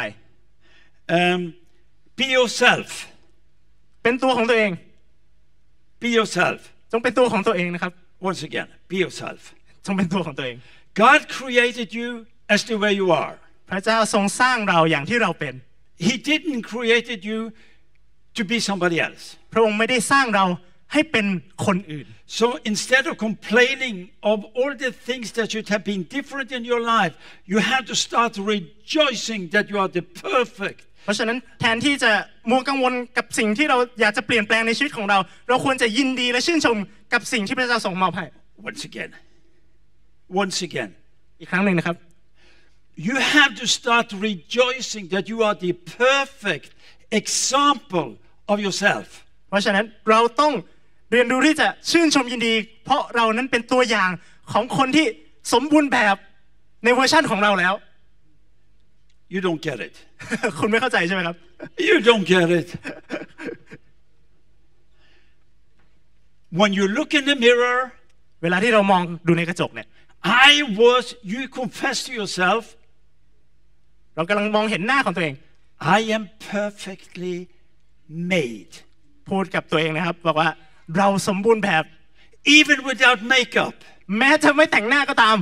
Be yourself. เป็นตัวของตัวเอง Be yourself. จงเป็นตัวของตัวเองนะครับ Once again, be yourself. จงเป็นตัวของตัวเอง God created you as the way you are. พระเจ้าทรงสร้างเราอย่างที่เราเป็น He didn't created you to be somebody else. พระองค์ไม่ได้สร้างเราให้เป็นคนอื่น So instead of complaining of all the things that should have been different in your life, you have to start rejoicing that you are the perfect. เพราะฉะนั้นแทนที่จะมัวกังวลกับสิ่งที่เราอยากจะเปลี่ยนแปลงในชีวิตของเราเราควรจะยินดีและชื่นชมกับสิ่งที่พระเจ้าทรงมอบให้ Once again. อีกครั้งหนึ่งนะครับ You have to start rejoicing that you are the perfect example of yourself. เพราะฉะนั้นเราต้องเรียนรู้ที่จะชื่นชมยินดีเพราะเรานั้นเป็นตัวอย่างของคนที่สมบูรณ์แบบในเวอร์ชันของเราแล้ว You don't get it. คุณไม่เข้าใจใช่ไหมครับ You don't get it. When you look in the mirror, เวลาที่เรามองดูในกระจกเนี่ย you confess to yourself, เรากำลังมองเห็นหน้าของตัวเอง I am perfectly made. พูดกับตัวเองนะครับบอกว่าเราสมบูรณ์แบบ Even without makeup. แม้จะไม่แต่งหน้าก็ตาม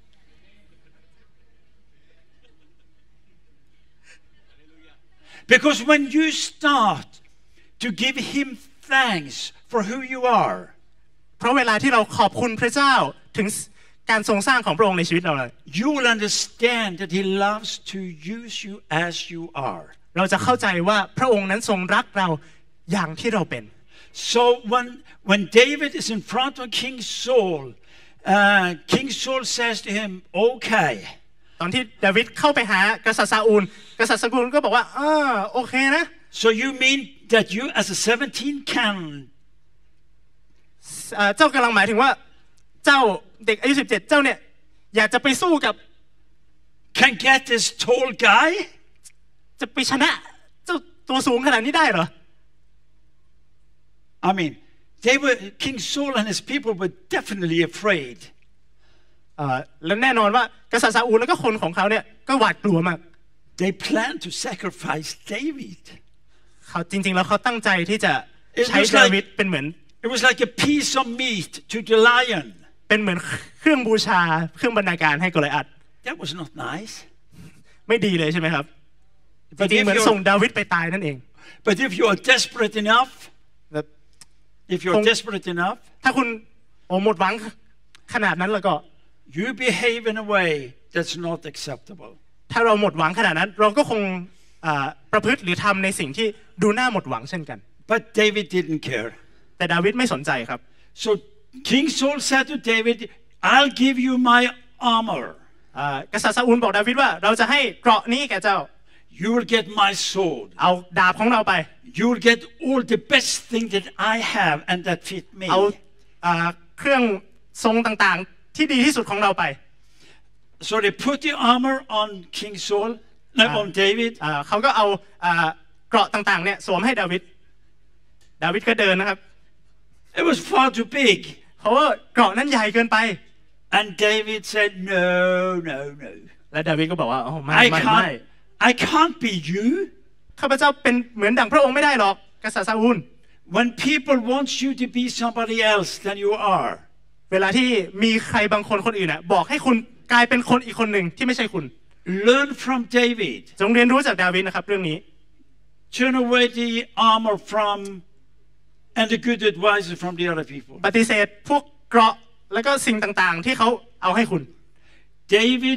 Because when you start to give him thanks for who you are, เพราะเวลาที่เราขอบคุณพระเจ้าถึงการทรงสร้างของพระองค์ในชีวิตเราเลย you will understand that he loves to use you as you are. เราจะเข้าใจว่าพระองค์นั้นทรงรักเราอย่างที่เราเป็น So when David is in front of King Saul, King Saul says to him, "Okay." ตอนที่ดาวิดเข้าไปหากษัตริย์ซาอูลกษัตริย์ซาอูลก็บอกว่าโอเคนะ So you mean that you as a 17 เจ้ากำลังหมายถึงว่าเจ้าเด็กอายุ17เจ้าเนี่ยอยากจะไปสู้กับ can get this tall guy? จะไปชนะเจ้าตัวสูงขนาดนี้ได้เหรอ I mean, King Saul and his people were definitely afraid. และแน่นอนว่ากษัตริย์ซาอูลแล้วก็คนของเขาเนี่ยก็หวาดกลัวมาก They planned to sacrifice David. เขาจริงๆแล้วเขาตั้งใจที่จะใช้ดาวิดเป็นเหมือน It was like a piece of meat to the lion. เป็นเหมือนเครื่องบูชาเครื่องบรรณาการให้โกลิอัท That was not nice. ไม่ดีเลยใช่ไหมครับจริงๆเหมือนส่งดาวิดไปตายนั่นเอง But if you are desperate enough,ถ้าคุณหมดหวังขนาดนั้นแล้วก็ you behave in a way that's not acceptable. ถ้าเราหมดหวังขนาดนั้นเราก็คงประพฤติหรือทำในสิ่งที่ดูน่าหมดหวังเช่นกัน But David didn't care. แต่ดาวิดไม่สนใจครับ So King Saul said to David, "I'll give you my armor." กษัตริย์ซาอูลบอกดาวิดว่าเราจะให้เกราะนี้แก่เจ้า You will get my sword. เอาดาบของเราไป You will get all the best thing that I have and that fit me. เอาเครื่องทรงต่างๆที่ดีที่สุดของเราไป So they put the armor on King Saul, on David. เขาก็เอาเกราะต่างๆเนี่ยสวมให้ดาวิดก็เดินนะครับ It was far too big. เพราะว่าเกราะนั้นใหญ่เกินไป And David said, "No." และดาวิดก็บอกว่าไม่ I can't be you. ข้าพเจ้าเป็นเหมือนดั่งพระองค์ไม่ได้หรอกกษัตริย์ซาอูล When people want you to be somebody else than you are. เวลาที่มีใครบางคนคนอื่นบอกให้คุณกลายเป็นคนอีกคนหนึ่งที่ไม่ใช่คุณ Learn from David. จงเรียนรู้จากดาวิดนะครับเรื่องนี้ Turn away the armor from and the good advice from the other people. ปฏิเสธพวกเกราะแล้วก็สิ่งต่างๆที่เขาเอาให้คุณ David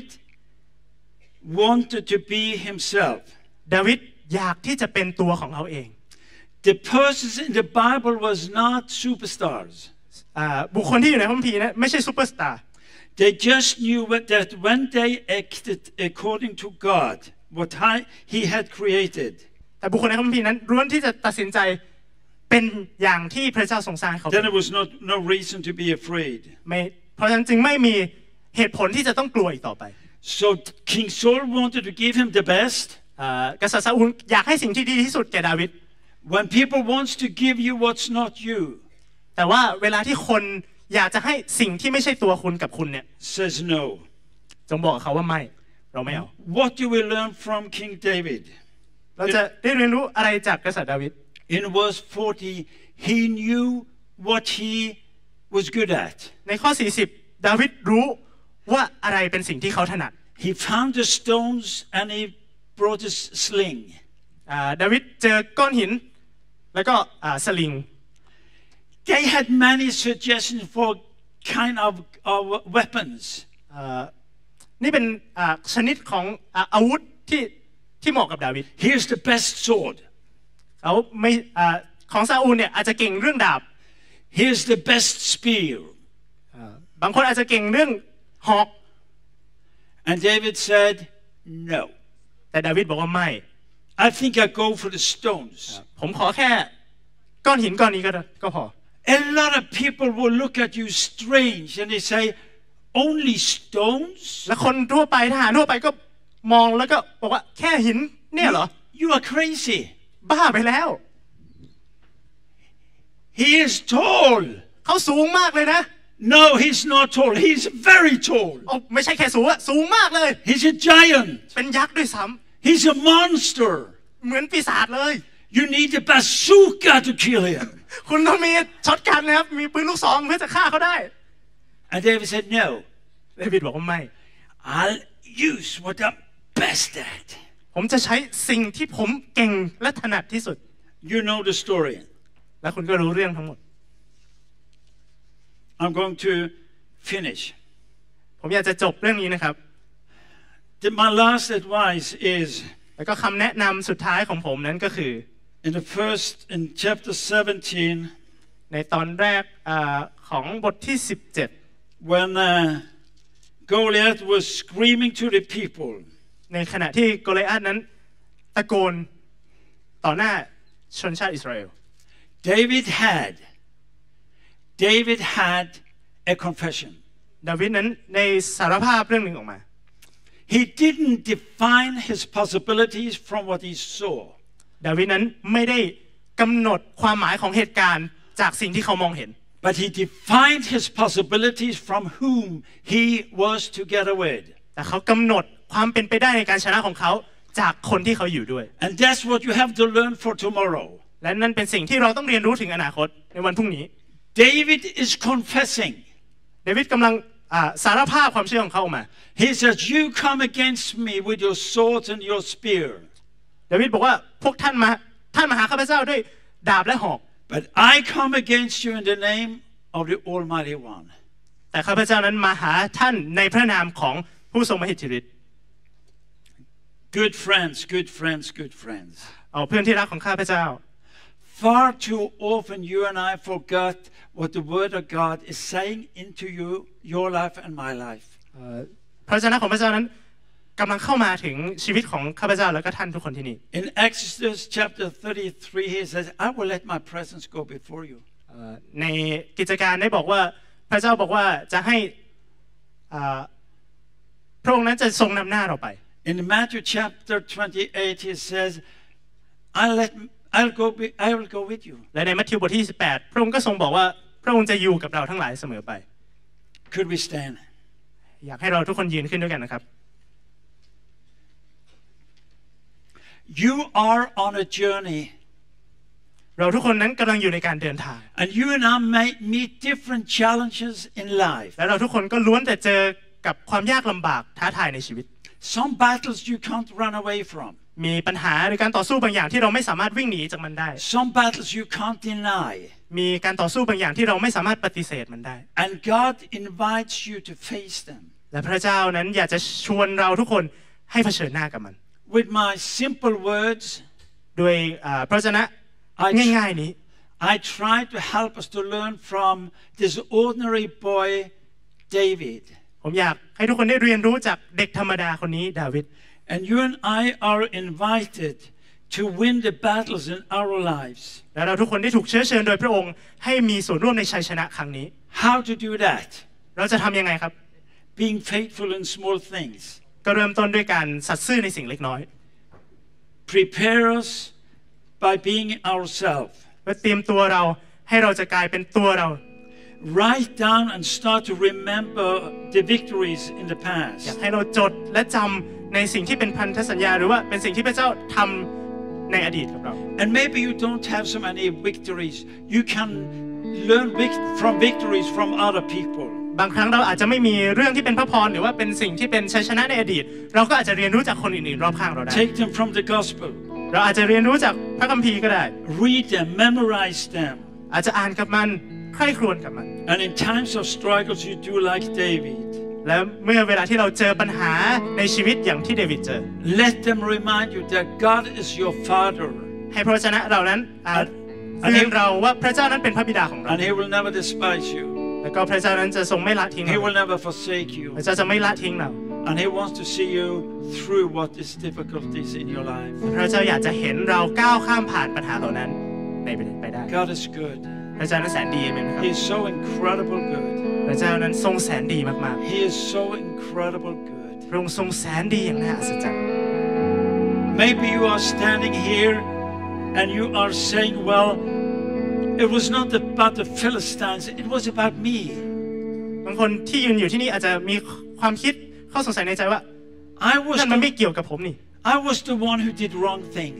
wanted to be himself. ดาวิดอยากที่จะเป็นตัวของเขาเอง The persons in the Bible was not superstars. บุคคลที่อยู่ในพระคัมภีร์นะไม่ใช่ซูเปอร์สตาร์ They just knew that when they acted according to God, what He had created. แต่บุคคลในพระคัมภีร์นั้นล้วนที่จะตัดสินใจเป็นอย่างที่พระเจ้าทรงสร้างเขา Then there was no reason to be afraid. เพราะฉะนั้นจึงไม่มีเหตุผลที่จะต้องกลัวอีกต่อไป So King Saul wanted to give him the best. กษัตริย์ซาอูลอยากให้สิ่งที่ดีที่สุดแก่ดาวิด When people wants to give you what's not you. แต่ว่าเวลาที่คนอยากจะให้สิ่งที่ไม่ใช่ตัวคุณกับคุณเนี่ย says no. จงบอกกับเขาว่าไม่เราไม่เอา What do we learn from King David? เราจะได้เรียนรู้อะไรจากกษัตริย์ดาวิด In verse 40, he knew what he was good at. ในข้อ40ดาวิดรู้ว่าอะไรเป็นสิ่งที่เขาถนัด He found the stones and he brought a sling. ดาวิดเจอก้อนหินแล้วก็สลิง They had many suggestions for kind of weapons. นี่เป็นชนิดของอาวุธที่เหมาะกับดาวิด Here's the best sword. เขาไม่ของซาอูลเนี่ยอาจจะเก่งเรื่องดาบ Here's the best spear. บางคนอาจจะเก่งเรื่องหอก And David said, no. แต่ดาวิดบอกว่าไม่ I think I go for the stones. ผมขอแค่ก้อนหินก้อนนี้ก็พอ A lot of people will look at you strange and they say, only stones? และคนทั่วไปทหารทั่วไปก็มองแล้วก็บอกว่าแค่หินเนี่ยเหรอ You are crazy. บ้าไปแล้ว He is tall. เขาสูงมากเลยนะ No, he's not tall. He's very tall. ไม่ใช่แค่สูงมากเลย He's a giant. เป็นยักษ์ด้วยซ้ He's a monster. ำเหมือนปีศาจเลย You need a bazooka to kill him. คุณต้องมีช็อตกันนะครับมีปืนลูกซองเพื่อจะฆ่าเขาได้ And David said, no. ดาวิดบอกว่าไม่ I'll use what I'm best at. ผมจะใช้สิ่งที่ผมเก่งและถนัดที่สุด You know the story. และคุณก็รู้เรื่องทั้งหมด I'm going to finish. ผมอยากจะจบเรื่องนี้นะครับ My last advice is แล้วก็คำแนะนำสุดท้ายของผมนั้นก็คือ in chapter 17, ในตอนแรกของบทที่17 when Goliath was screaming to the people. ในขณะที่โกลิอาธนั้นตะโกนต่อหน้าชนชาติอิสราเอล David had a confession. ดาวิดนั้นในสารภาพเรื่องหนึ่งออกมา He didn't define his possibilities from what he saw. ดาวิดนั้นไม่ได้กำหนดความหมายของเหตุการณ์จากสิ่งที่เขามองเห็น But he defined his possibilities from whom he was together with. แต่เขากำหนดความเป็นไปได้ในการชนะของเขาจากคนที่เขาอยู่ด้วย And that's what you have to learn for tomorrow. และนั่นเป็นสิ่งที่เราต้องเรียนรู้ถึงอนาคตในวันพรุ่งนี้ David is confessing. ดาวิดกำลังสารภาพความเชื่อของเขาออกมา He says, you come against me with your sword and your spear. ดาวิดบอกว่าพวกท่านมาหาข้าพเจ้าด้วยดาบและหอก But I come against you in the name of the Almighty One. แต่ข้าพเจ้านั้นมาหาท่านในพระนามของผู้ทรงมหิทธิฤทธิ์ Good friends, good friends, good friends. เอาเพื่อนที่รักของข้าพเจ้า Far too often you and I forgot what the Word of God is saying into your life and my life. พระเจ้าของพระเจ้านั้นกำลังเข้ามาถึงชีวิตของข้าพเจ้าและก็ท่านทุกคนที่นี่ In Exodus chapter 33, he says, I will let my presence go before you. ในกิจการได้บอกว่าพระเจ้าบอกว่าจะให้พระองค์นั้นจะทรงนำหน้าเราไป In Matthew chapter 28, he says, I will go with you. และในมัทธิวบทที่28พระองค์ก็ทรงบอกว่าพระองค์จะอยู่กับเราทั้งหลายเสมอไป Could we stand? อยากให้เราทุกคนยืนขึ้นด้วยกันนะครับ You are on a journey. เราทุกคนนั้นกำลังอยู่ในการเดินทาง And you and I may meet different challenges in life. และเราทุกคนก็ล้วนแต่เจอกับความยากลำบากท้าทายในชีวิต Some battles you can't run away from. มีปัญหาในการต่อสู้บางอย่างที่เราไม่สามารถวิ่งหนีจากมันได้ Some battles you can't deny. มีการต่อสู้บางอย่างที่เราไม่สามารถปฏิเสธมันได้ And God invites you to face them. และพระเจ้านั้นอยากจะชวนเราทุกคนให้เผชิญหน้ากับมัน With my simple words, ด้วยพระวจนะง่ายๆนี้ I try to help us to learn from this ordinary boy, David. ผมอยากให้ทุกคนได้เรียนรู้จากเด็กธรรมดาคนนี้ดาวิด And you and I are invited to win the battles in our lives. และเราทุกคนได้ถูกเชื้อเชิญโดยพระองค์ให้มีส่วนร่วมในชัยชนะครั้งนี้ How to do that? เราจะทำยังไงครับ Being faithful in small things. ก็เริ่มต้นด้วยการสัตย์ซื่อในสิ่งเล็กน้อย Prepare us by being ourselves. และเตรียมตัวเราให้เราจะกลายเป็นตัวเรา Write down and start to remember the victories in the อยาก past. ให้เราจดและจำในสิ่งที่เป็นพันธสัญญาหรือว่าเป็นสิ่งที่พระเจ้าทำในอดีตกับเรา And maybe you don't have so many victories. You can learn from victories from other people. บางครั้งเราอาจจะไม่มีเรื่องที่เป็นพระพรหรือว่าเป็นสิ่งที่เป็นชัยชนะในอดีตเราก็อาจจะเรียนรู้จากคนอื่นๆรอบข้างเราได้ Take them from the gospel. เราอาจจะเรียนรู้จากพระคัมภีร์ก็ได้ Read them, memorize them. อาจจะอ่านกับมันใคร่ครวญกับมัน And in times of struggles, you do like David. แล้วเมื่อเวลาที่เราเจอปัญหาในชีวิตอย่างที่เดวิดเจอ Let them remind you that God is your Father. ให้พระวจนะเหล่านั้นเตือนเราว่าพระเจ้านั้นเป็นพระบิดาของเรา And He will never despise you. แล้วก็พระเจ้านั้นจะทรงไม่ละทิ้ง He เรา will never forsake you. พระเจ้าจะไม่ละทิ้งเรา And He wants to see you through what is difficulties in your life. พระเจ้าอยากจะเห็นเราก้าวข้ามผ่านปัญหาเหล่านั้นไปได้ God is good. พระเจ้านั้นแสนดีไหมครับ He is so incredible good. พระเจ้านั้นทรงแสนดีมาก He is so incredible good. ๆพระองค์ทรงแสนดีอย่างน่าอัศจรรย์ Maybe you are standing here and you are saying, well, it was not about the Philistines, it was about me. บางคนที่ยืนอยู่ที่นี่อาจจะมีความคิดข้อสงสัยในใจว่า นั่นมันไม่เกี่ยวกับผมนี่ I was the one who did wrong things.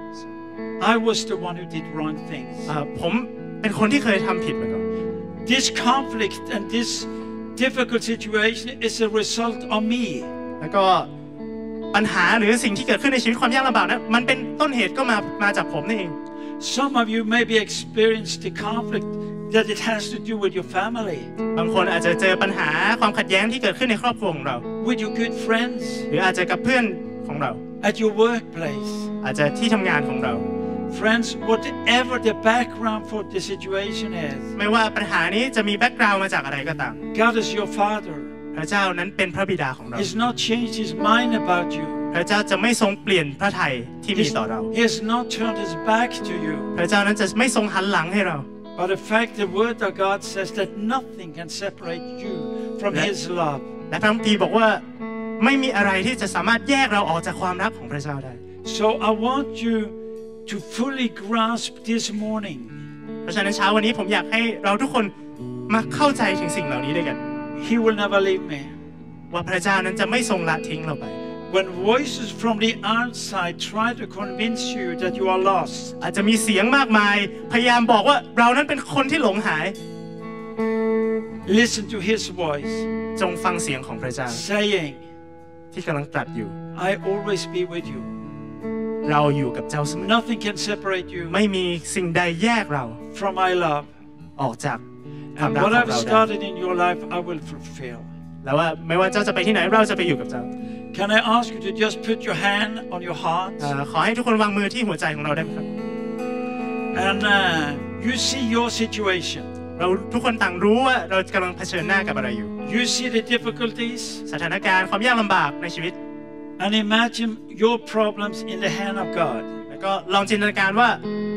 I was the one who did wrong things. ผมเป็นคนที่เคยทำผิดมาก่อน This conflict and this difficult situation is a result of me. แล้วก็ปัญหาหรือสิ่งที่เกิดขึ้นในชีวิตความยากลำบากนั้นมันเป็นต้นเหตุก็มาจากผมนี่เอง Some of you maybe experienced the conflict that it has to do with your family. บางคนอาจจะเจอปัญหาความขัดแย้งที่เกิดขึ้นในครอบครัวของเรา With your good friends. หรืออาจจะกับเพื่อนของเรา At your workplace. อาจจะที่ทำงานของเรา Friends, whatever the background for the situation is, ไม่ว่าปัญหานี้จะมีแบ็กกราวด์มาจากอะไรก็ตาม God is your Father. พระเจ้านั้นเป็นพระบิดาของเรา He's not changed His mind about you. พระเจ้าจะไม่ทรงเปลี่ยนพระทัยที่มีต่อเรา He has not turned His back to you. พระเจ้านั้นจะไม่ทรงหันหลังให้เรา But in fact, the Word of God says that nothing can separate you from His love. และพระคัมภีร์บอกว่าไม่มีอะไรที่จะสามารถแยกเราออกจากความรักของพระเจ้าได้ So I want you to fully grasp this morning. เพราะฉะนั้นเช้าวันนี้ผมอยากให้เราทุกคนมาเข้าใจถึงสิ่งเหล่านี้ด้วยกัน He will never leave me. ว่าพระเจ้านั้นจะไม่ทรงละทิ้งเราไป When voices from the outside try to convince you that you are lost, อาจจะมีเสียงมากมายพยายามบอกว่าเรานั้นเป็นคนที่หลงหาย listen to His voice จงฟังเสียงของพระเจ้า saying, ที่กำลังตรัสอยู่ I always be with you. เราอยู่กับเจ้าเสมอ Nothing can separate you ไม่มีสิ่งใดแยกเรา from my love. ออกจากความ And รักข what อง I've เราได้ started in your life, I will fulfill. แล้วว่าไม่ว่าเจ้าจะไปที่ไหนเราจะไปอยู่กับเจ้า Can I ask you to just put your hand on your heart? ขอให้ทุกคนวางมือที่หัวใจของเราได้ไหมครับ And you see your situation. เราทุกคนต่างรู้ว่าเรากำลังเผชิญหน้ากับอะไรอยู่ You see the difficulties. สถานการณ์ความยากลำบากในชีวิต And imagine your problems in the hand of God. แล้วก็ลองจินตนาการว่า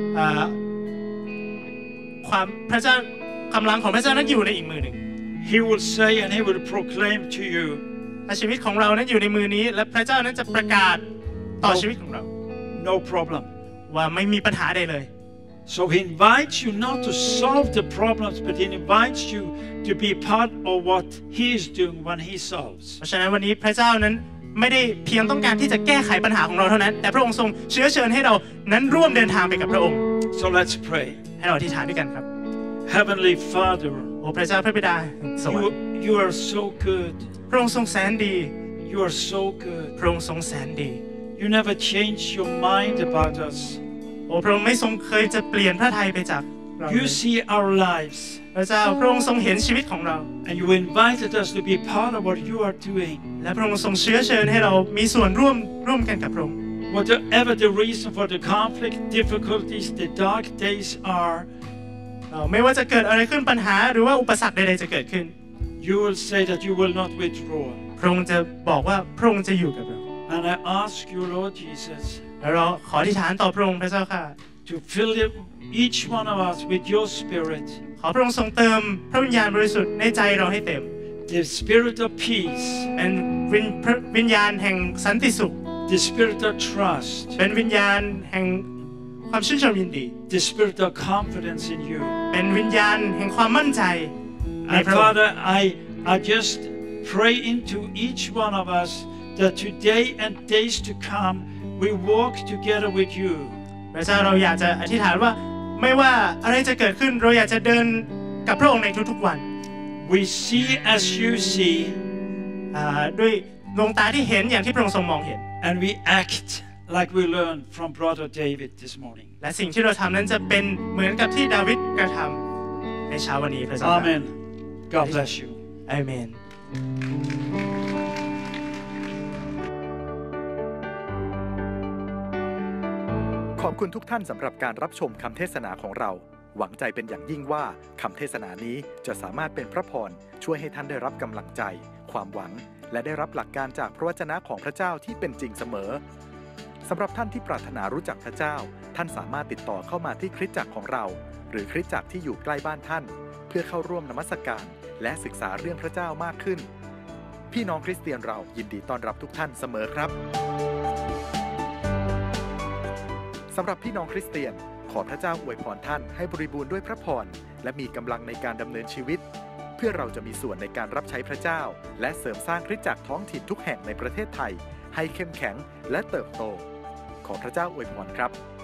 ความพระเจ้ากำลังของพระเจ้านั้นอยู่ในอีกมือหนึ่ง He will say and He will proclaim to you, ชีวิตของเรานั้นอยู่ในมือนี้และพระเจ้านั้นจะประกาศต่อชีวิตของเรา no problem. ว่าไม่มีปัญหาใดเลย So He invites you not to solve the problems, but He invites you to be part of what He is doing when He solves. เพราะฉะนั้นวันนี้พระเจ้านั้นไม่ได้เพียงต้องการที่จะแก้ไขปัญหาของเราเท่านั้นแต่พระองค์ทรงเชื้อเชิญให้เรานั้นร่วมเดินทางไปกับพระองค์ So let's pray. ให้เราอธิษฐานด้วยกันครับ Heavenly Father, โอ้พระเจ้าพระบิดาสวรรค์ you are so good. พระองค์ทรงแสนดี You are so good. พระองค์ทรงแสนดี You never change your mind about us. โอ้พระองค์ไม่ทรงเคยจะเปลี่ยนพระทัยไปจากเรา You see our lives. พระเจ้าพระองค์ทรงเห็นชีวิตของเรา And you invited us to be part of what you are doing. และพระองค์ทรงเชื้อเชิญให้เรามีส่วนร่วมกันกับพระองค์ Whatever the reason for the conflict, difficulties, the dark days are, ไม่ว่าจะเกิดอะไรขึ้นปัญหาหรือว่าอุปสรรคใดๆจะเกิดขึ้น you will say that you will not withdraw. พระองค์จะบอกว่าพระองค์จะอยู่กับเรา And I ask you, Lord Jesus, แล้วเราขออธิษฐานต่อพระองค์พระเจ้าค่ะ to fill each one of us with your spirit, ขอพระองค์ทรงเติมพระวิญญาณบริสุทธิ์ในใจเราให้เต็ม the spirit of peace, เป็นวิญญาณแห่งสันติสุข the spirit of trust, เป็นวิญญาณแห่งความชื่นชมยินดี the spirit of confidence in you. เป็นวิญญาณแห่งความมั่นใจใน And พระองค์ Father, I just pray into each one of us that today and days to come, we walk together with you. พระเจ้าเราอยากจะอธิษฐานว่าไม่ว่าอะไรจะเกิดขึ้นเราอยากจะเดินกับพระองค์ในทุกๆวัน We see as you see, ด้วยดวงตาที่เห็นอย่างที่พระองค์ทรงมองเห็น and we act like we learned from Brother David this morning. และสิ่งที่เราทำนั้นจะเป็นเหมือนกับที่ดาวิดกระทำในเช้าวันนี้พระเจ้า Amen. God bless you. อาเมนขอบคุณทุกท่านสำหรับการรับชมคำเทศนาของเราหวังใจเป็นอย่างยิ่งว่าคำเทศนานี้จะสามารถเป็นพระพรช่วยให้ท่านได้รับกำลังใจความหวังและได้รับหลักการจากพระวจนะของพระเจ้าที่เป็นจริงเสมอสำหรับท่านที่ปรารถนารู้จักพระเจ้าท่านสามารถติดต่อเข้ามาที่คริสตจักรของเราหรือคริสตจักรที่อยู่ใกล้บ้านท่านเพื่อเข้าร่วมนมัสการและศึกษาเรื่องพระเจ้ามากขึ้นพี่น้องคริสเตียนเรายินดีต้อนรับทุกท่านเสมอครับสำหรับพี่น้องคริสเตียนขอพระเจ้าอวยพรท่านให้บริบูรณ์ด้วยพระพรและมีกำลังในการดำเนินชีวิตเพื่อเราจะมีส่วนในการรับใช้พระเจ้าและเสริมสร้างคริสตจักรท้องถิ่นทุกแห่งในประเทศไทยให้เข้มแข็งและเติบโตขอพระเจ้าอวยพรครับ